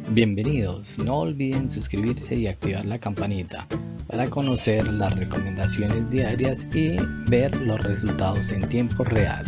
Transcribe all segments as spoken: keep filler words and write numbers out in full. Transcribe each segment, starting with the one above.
Bienvenidos, no olviden suscribirse y activar la campanita para conocer las recomendaciones diarias y ver los resultados en tiempo real.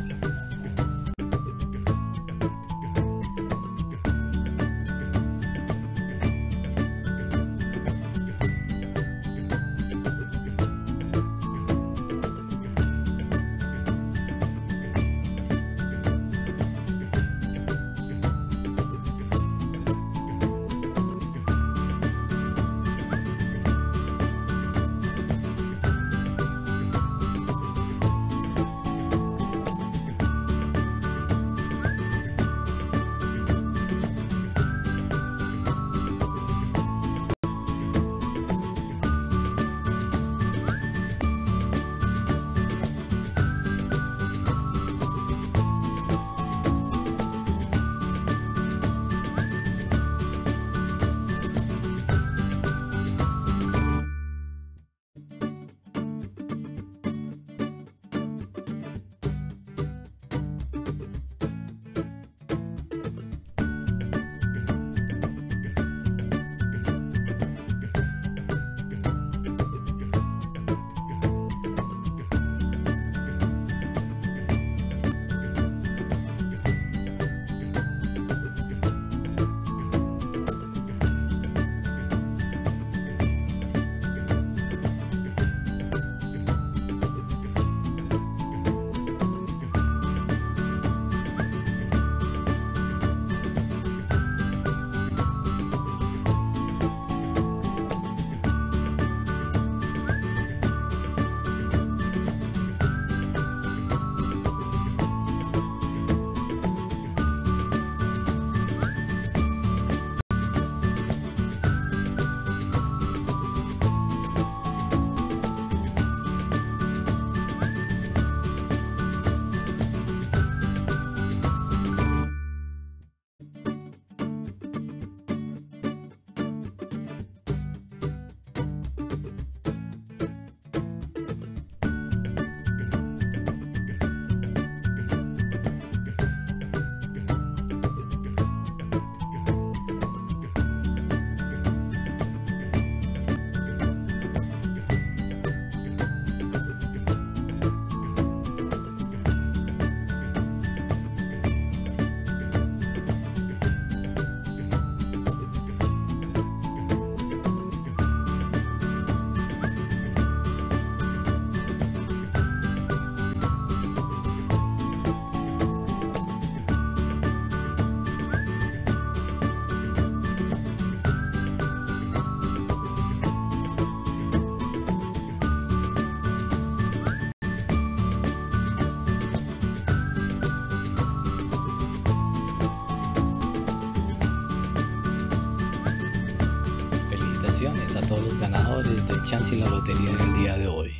A todos los ganadores del chance y la lotería del día de hoy.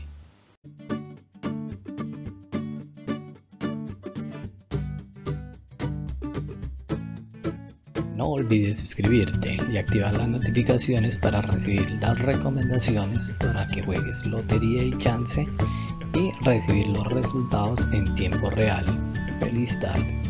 No olvides suscribirte y activar las notificaciones para recibir las recomendaciones para que juegues lotería y chance y recibir los resultados en tiempo real. Feliz tarde.